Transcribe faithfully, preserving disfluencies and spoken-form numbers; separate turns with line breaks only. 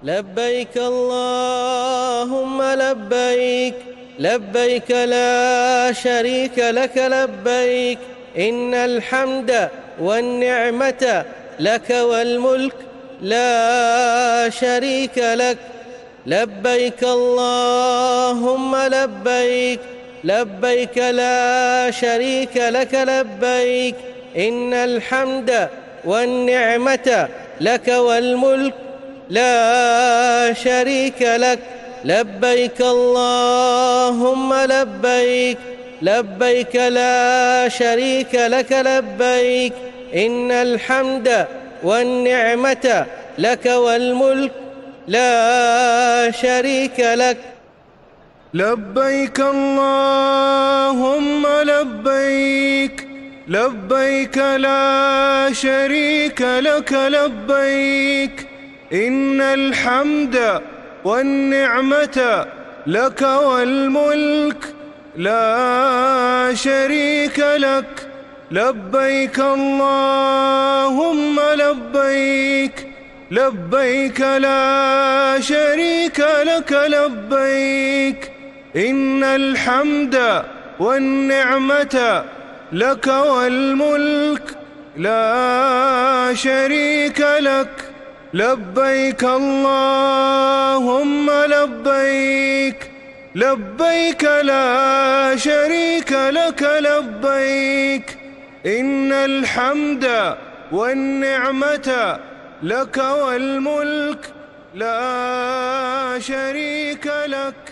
لبيك اللهم لبيك، لبيك لا شريك لك لبيك، إن الحمد والنعمة لك والملك لا شريك لك. لبيك اللهم لبيك، لبيك لا شريك لك لبيك، إن الحمد والنعمة لك والملك لا شريك لك. لبيك اللهم لبيك، لبيك لا شريك لك لبيك، إن الحمد والنعمة لك والملك لا شريك لك.
لبيك اللهم لبيك، لبيك لا شريك لك لبيك، إن الحمد والنعمة لك والملك لا شريك لك. لبيك اللهم لبيك، لبيك لا شريك لك لبيك، إن الحمد والنعمة لك والملك لا شريك لك. لبيك اللهم لبيك، لبيك لا شريك لك لبيك، إن الحمد والنعمة لك والملك لا شريك لك.